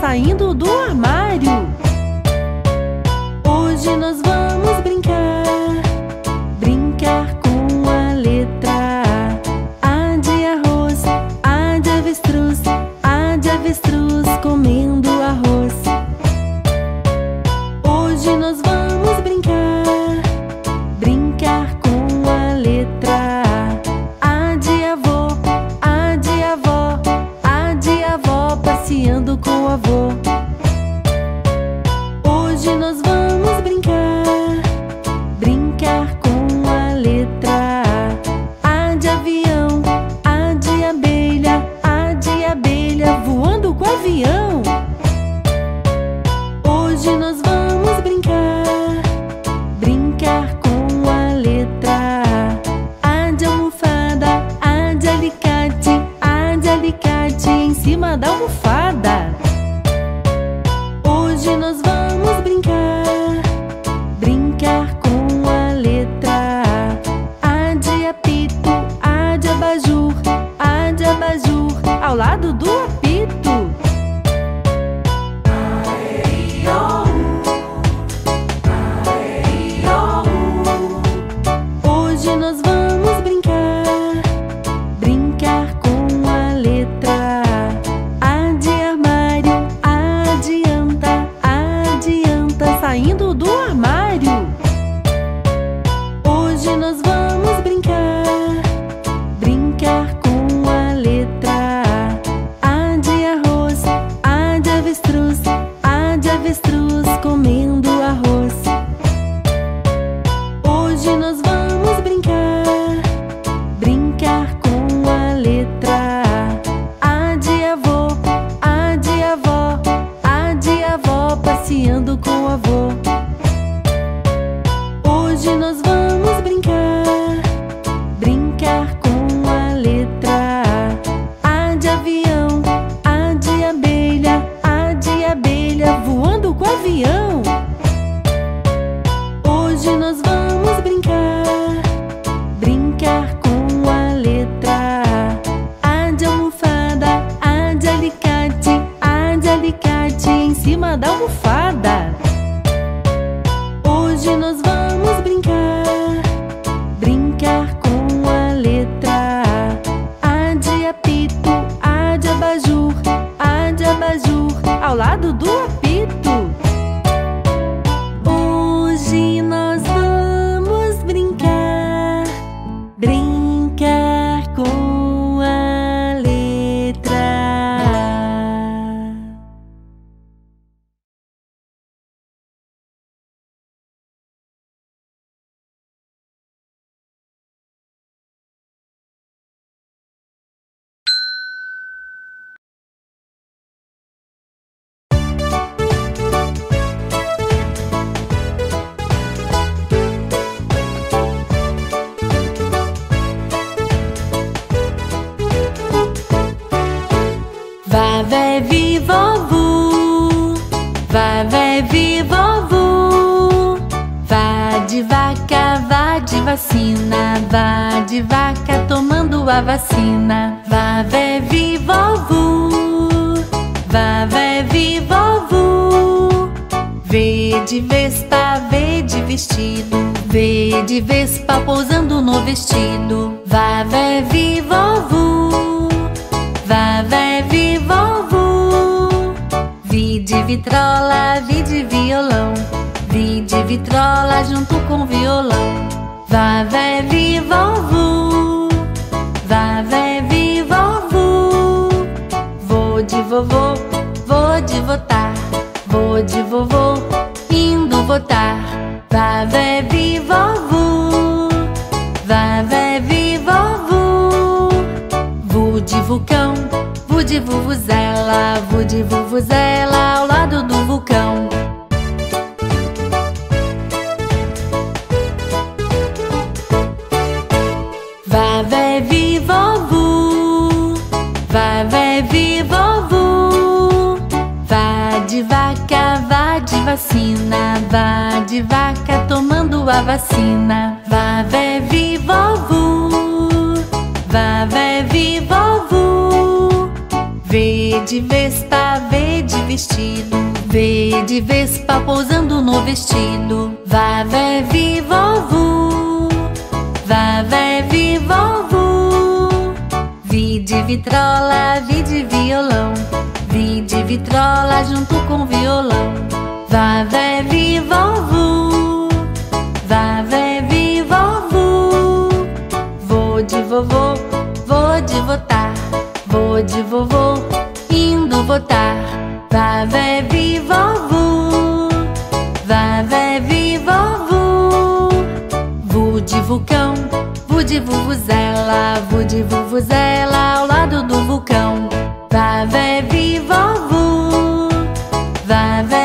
saindo do armário. Hoje nós vamos brincar, brincar com a letra A. A de arroz, A de avestruz, A de avestruz comendo arroz. Hoje nós vamos brincar, brincar com a letra A. A de avó, A de avó, A de avó passeando com o avô. Hoje nós vamos brincar, brincar com a letra A. A de avião, A de abelha, A de abelha voando com o avião. Hoje nós vamos brincar, brincar com a letra A. A de almofada, A de alicate, A de alicate em cima da almofada. Hoje nós vamos brincar, brincar com a letra A. A de apito, A de abajur, A de abajur ao lado do apito. Hoje nós vamos brincar, brincar com a letra A. A de armário, adianta, saindo do armário. Hoje nós vamos brincar, brincar com a letra A. A de arroz, A de avestruz, A de avestruz comendo arroz. Hoje nós vamos brincar, brincar com a letra A. A de avó, A de avó, A de avó passeando com o avô. Hoje nós vamos brincar, brincar com a letra A. A de avião, A de abelha, A de abelha voando com o avião. Hoje nós vamos brincar, brincar com a letra A. A de almofada, A de alicate, A de alicate em cima da almofada. Hoje nós vamos brincar, brincar com a letra A. A de apito, A de abajur, A de abajur ao lado do apito. Hoje nós vamos brincar, brincar com a letra A. Vá, vé, vi, vovu, vá, vé, vi, vovu. Vá de vaca, vá de vacina, vá de vaca tomando a vacina. Vá, vé, vi, vovu, vá, vé, vi, vovu. V de vespa, V de vestido, V de vespa pousando no vestido. Vá, vé, vi, vovu, vá, vé, vi, vovu. Vi de vitrola, vi de violão, vi de vitrola junto com violão. Vá, vé, vi, vovu, vá, vé, vi, vovu. Vou de vovô, vou de votar, vou de vovô, indo votar. Vá, vé, vi, vovu, vá, vé, vi, vovu. Vu de vulcão, vu de vuvuzela, vu de vuvuzela ao lado do vulcão. Vá, vé, vi, vovu, vá, vé, vi, vovu. Vá de vaca, vá de vacina, vá de vaca tomando a vacina. Vá, vé, vi, vovu, vá, vé, vi, vovu. V de vespa, V de vestido, V de vespa pousando no vestido. Vá, vé, vi, vovu. Vá, vé, vi, vovu. Vi de vitrola, vi de violão, Vi de vitrola junto com violão. Vá, vé, vi, vovu. Vá, vé, vi, vovu. Vou de vovô, vou de votar, vou de vovô, indo votar. Vá, vé, vi, vovu. Vá, vé, vi, vovu. Vu de vulcão, vu de vuvuzela, vu de vuvuzela ao lado do vulcão. Vá, vé, vi, vovu. Vá, vé,